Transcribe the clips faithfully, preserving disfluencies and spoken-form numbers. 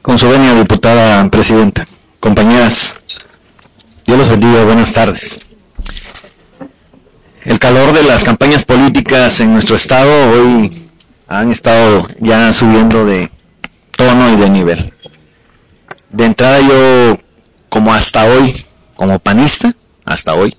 Con su venia, diputada presidenta. Compañeras, Dios los bendiga, buenas tardes. El calor de las campañas políticas en nuestro estado hoy han estado ya subiendo de tono y de nivel. De entrada yo, como hasta hoy, como panista, hasta hoy,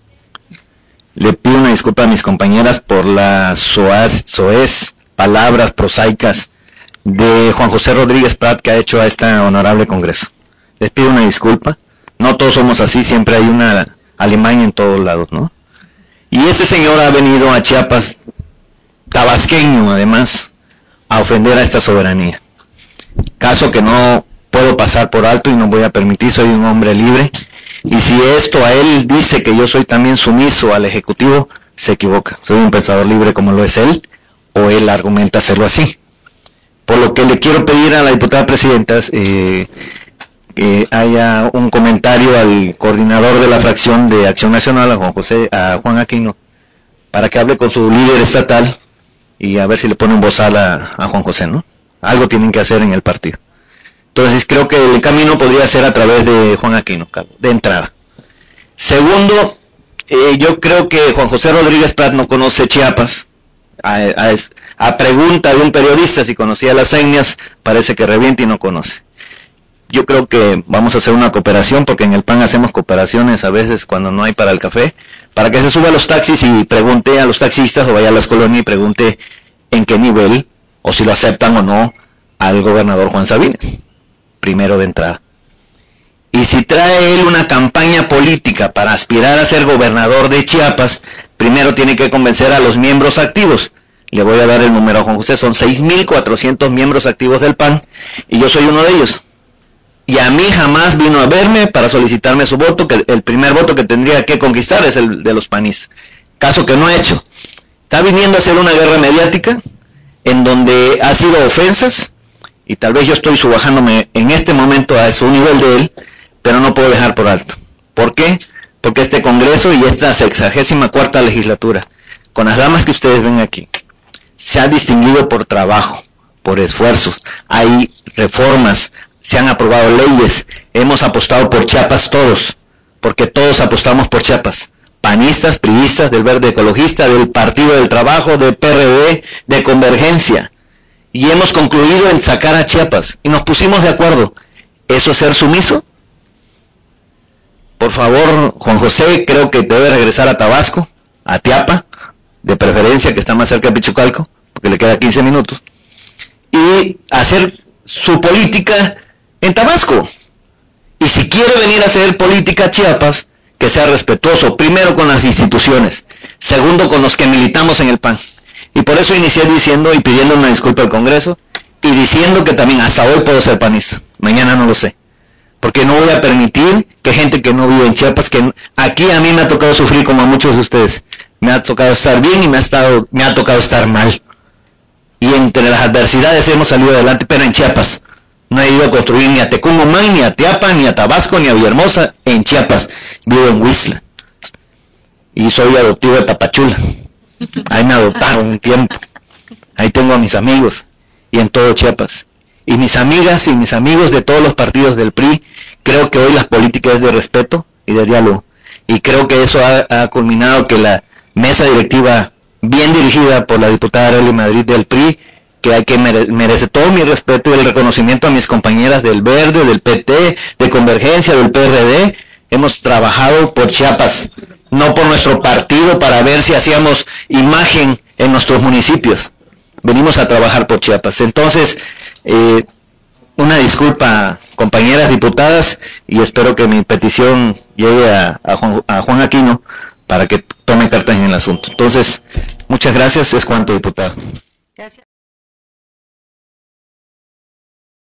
le pido una disculpa a mis compañeras por las soaz, soez palabras prosaicas de Juan José Rodríguez Prat que ha hecho a este honorable Congreso. Les pido una disculpa, no todos somos así, siempre hay una Alemania en todos lados, ¿no? Y este señor ha venido a Chiapas, tabasqueño además, a ofender a esta soberanía. Caso que no puedo pasar por alto y no voy a permitir, soy un hombre libre, y si esto a él dice que yo soy también sumiso al Ejecutivo, se equivoca. Soy un pensador libre como lo es él, o él argumenta hacerlo así. Por lo que le quiero pedir a la diputada presidenta eh, que haya un comentario al coordinador de la fracción de Acción Nacional, a Juan José, a Juan Aquino, para que hable con su líder estatal y a ver si le ponen bozal a, a Juan José, ¿no? Algo tienen que hacer en el partido. Entonces creo que el camino podría ser a través de Juan Aquino, de entrada. Segundo, eh, yo creo que Juan José Rodríguez Prat no conoce Chiapas. A, a, a pregunta de un periodista si conocía las etnias, parece que revienta y no conoce. Yo creo que vamos a hacer una cooperación, porque en el P A N hacemos cooperaciones a veces cuando no hay para el café, para que se suba a los taxis y pregunte a los taxistas o vaya a las colonias y pregunte en qué nivel, o si lo aceptan o no, al gobernador Juan Sabines, primero de entrada. Y si trae él una campaña política para aspirar a ser gobernador de Chiapas, primero tiene que convencer a los miembros activos. Le voy a dar el número a Juan José, son seis mil cuatrocientos miembros activos del P A N, y yo soy uno de ellos. Y a mí jamás vino a verme para solicitarme su voto, que el primer voto que tendría que conquistar es el de los panistas. Caso que no ha hecho. Está viniendo a hacer una guerra mediática, en donde ha sido ofensas, y tal vez yo estoy subajándome en este momento a su nivel de él, pero no puedo dejar por alto. ¿Por qué? Porque este Congreso y esta sexagésima cuarta legislatura, con las damas que ustedes ven aquí, se ha distinguido por trabajo, por esfuerzos. Hay reformas, se han aprobado leyes, hemos apostado por Chiapas todos, porque todos apostamos por Chiapas. Panistas, priistas, del Verde Ecologista, del Partido del Trabajo, del P R D, de Convergencia. Y hemos concluido en sacar a Chiapas, y nos pusimos de acuerdo. ¿Eso es ser sumiso? Por favor, Juan José, creo que debe regresar a Tabasco, a Tiapa, de preferencia, que está más cerca de Pichucalco, porque le queda quince minutos, y hacer su política en Tabasco. Y si quiere venir a hacer política a Chiapas, que sea respetuoso, primero con las instituciones, segundo con los que militamos en el P A N. Y por eso inicié diciendo y pidiendo una disculpa al Congreso, y diciendo que también hasta hoy puedo ser panista, mañana no lo sé. Porque no voy a permitir que gente que no vive en Chiapas, que aquí a mí me ha tocado sufrir como a muchos de ustedes, me ha tocado estar bien y me ha, estado, me ha tocado estar mal. Y entre las adversidades hemos salido adelante, pero en Chiapas. No he ido a construir ni a Tecumumán, ni a Tiapa, ni a Tabasco, ni a Villahermosa, en Chiapas. Vivo en Huixla. Y soy adoptivo de Tapachula. Ahí me adoptaron un tiempo. Ahí tengo a mis amigos. Y en todo Chiapas. Y mis amigas y mis amigos de todos los partidos del P R I, creo que hoy las políticas es de respeto y de diálogo. Y creo que eso ha, ha culminado que la mesa directiva, bien dirigida por la diputada Arely Madrid del P R I, que hay que mere, merece todo mi respeto y el reconocimiento a mis compañeras del Verde, del P T, de Convergencia, del P R D, hemos trabajado por Chiapas, no por nuestro partido para ver si hacíamos imagen en nuestros municipios. Venimos a trabajar por Chiapas. Entonces, eh, una disculpa, compañeras diputadas, y espero que mi petición llegue a, a, Juan, a Juan Aquino para que tome cartas en el asunto. Entonces, muchas gracias, es cuanto, diputado. Gracias.